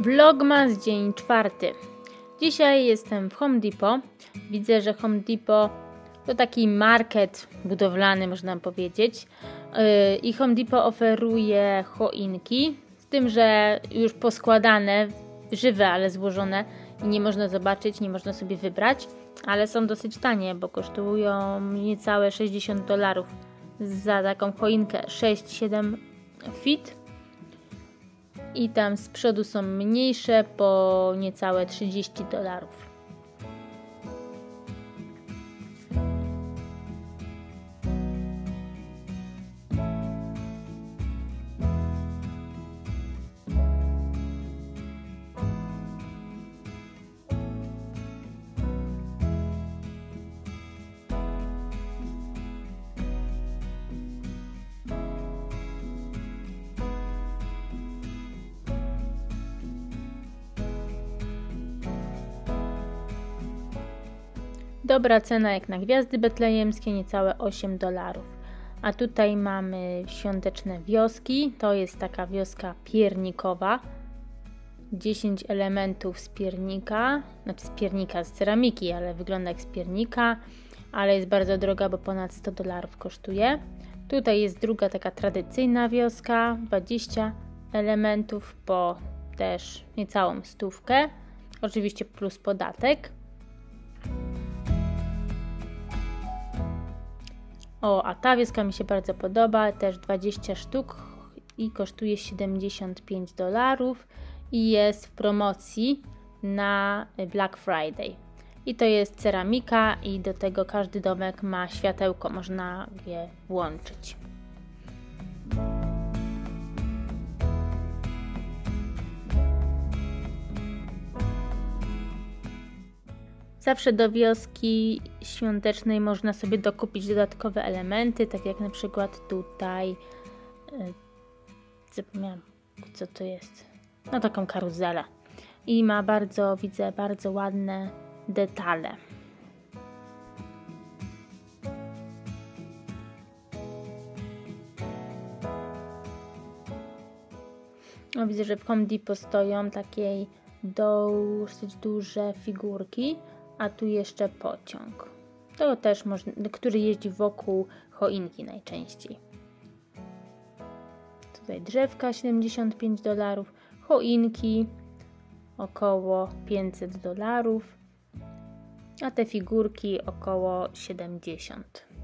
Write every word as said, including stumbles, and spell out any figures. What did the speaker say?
Vlogmas dzień czwarty. Dzisiaj jestem w Home Depot. Widzę, że Home Depot to taki market budowlany, można powiedzieć. I Home Depot oferuje choinki, z tym, że już poskładane, żywe, ale złożone i nie można zobaczyć, nie można sobie wybrać, ale są dosyć tanie, bo kosztują niecałe sześćdziesiąt dolarów za taką choinkę sześć siedem feet. I tam z przodu są mniejsze po niecałe trzydzieści dolarów. Dobra cena jak na gwiazdy betlejemskie, niecałe osiem dolarów. A tutaj mamy świąteczne wioski. To jest taka wioska piernikowa. dziesięć elementów z piernika, znaczy z piernika, z ceramiki, ale wygląda jak z piernika, ale jest bardzo droga, bo ponad sto dolarów kosztuje. Tutaj jest druga taka tradycyjna wioska, dwadzieścia elementów po też niecałą stówkę. Oczywiście plus podatek. O, a ta wioska mi się bardzo podoba, też dwadzieścia sztuk i kosztuje siedemdziesiąt pięć dolarów i jest w promocji na Black Friday. I to jest ceramika i do tego każdy domek ma światełko, można je włączyć. Zawsze do wioski świątecznej można sobie dokupić dodatkowe elementy, tak jak na przykład tutaj, yy, zapomniałam co to jest, no taką karuzelę. I ma bardzo, widzę, bardzo ładne detale. No, widzę, że w Home Depot stoją takiej dosyć duże figurki. A tu jeszcze pociąg. To też można, który jeździ wokół choinki najczęściej. Tutaj drzewka siedemdziesiąt pięć dolarów, choinki około pięćset dolarów, a te figurki około siedemdziesiąt.